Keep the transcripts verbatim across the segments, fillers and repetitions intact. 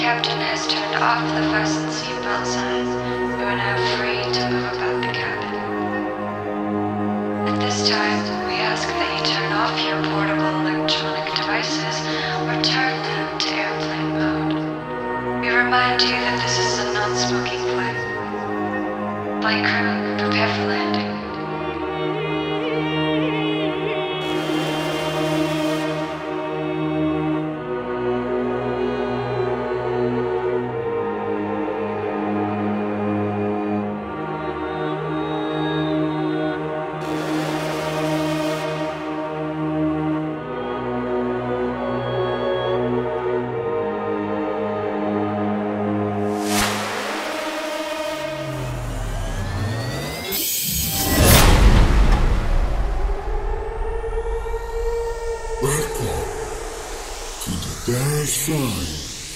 captain has turned off the fasten seatbelt signs. You are now free to move about the cabin. At this time, we ask that you turn off your portable electronic devices or turn them to airplane mode. We remind you that this is a non-smoking flight. Flight crew, prepare for landing. Welcome to the Danceflyng.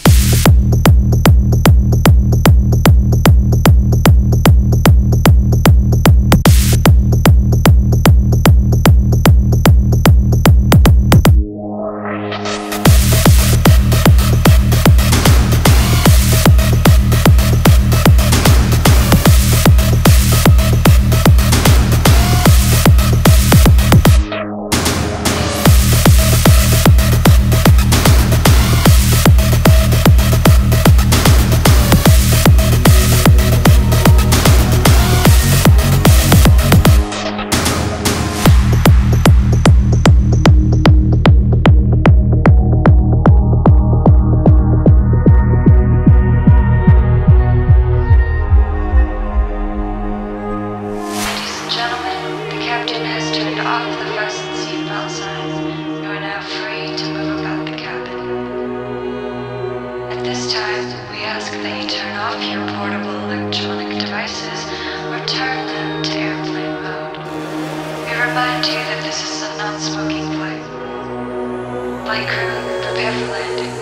Off the fasten seatbelt signs. You are now free to move about the cabin. At this time, we ask that you turn off your portable electronic devices or turn them to airplane mode. We remind you that this is a non-smoking flight. Flight crew, prepare for landing.